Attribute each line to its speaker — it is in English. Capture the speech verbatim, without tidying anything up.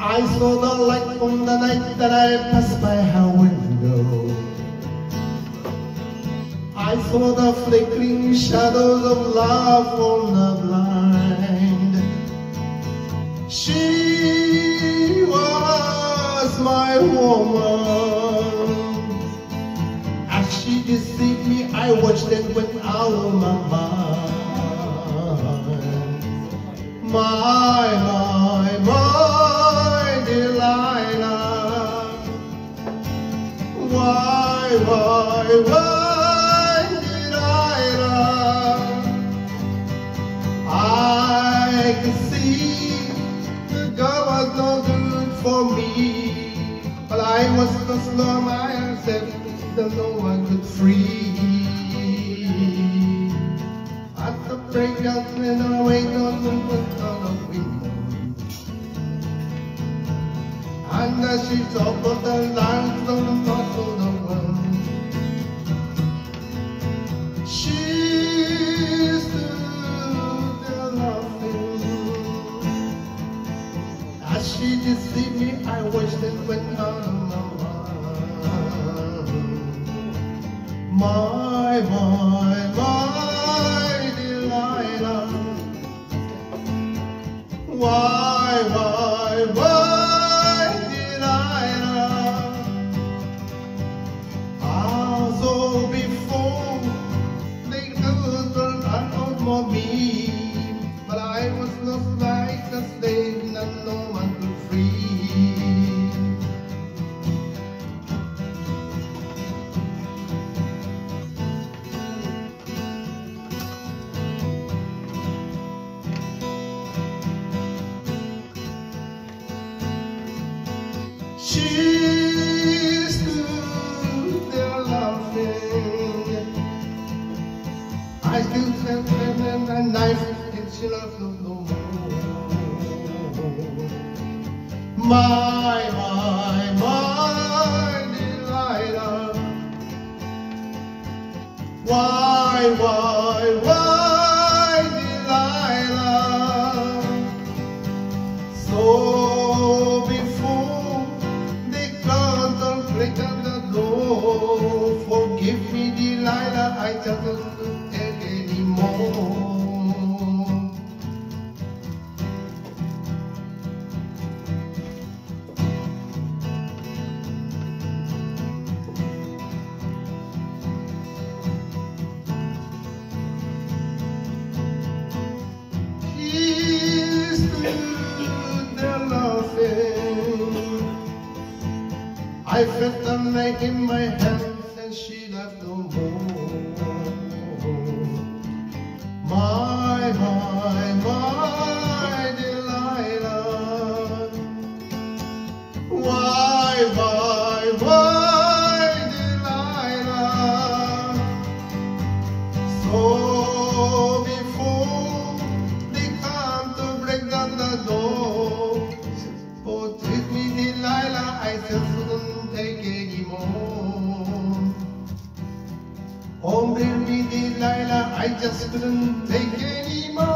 Speaker 1: I saw the light on the night that I passed by her window. I saw the flickering shadows of love on the blind. She was my woman. As she deceived me, I watched and went out of my mind. My, my, my Delilah. Why, why, why Delilah? I could see the girl was no good for me, but I was so slow myself that no one could free. At the breakout when I wait on the window, and as she talked of the lines on the top of the world, she stood there laughing. As she deceived me, I watched and went out of my mind. My, my, my Delilah. Why, why, why Delilah? Also before they could run out for me, but I was lost like a slave that no one could free. She stood there laughing. I still held a knife and she loved no more. My, my, my Delilah. Why, why, why Delilah? So break down the door. Forgive me, Delilah, I just don't take anymore. He stood there laughing. I felt the knife in my hands and she left no more. My, my, my Delilah. Why, why, why Delilah? So before they come to break down the door, forgive me Delilah, I just couldn't take anymore. Oh baby Delilah, I just couldn't take anymore.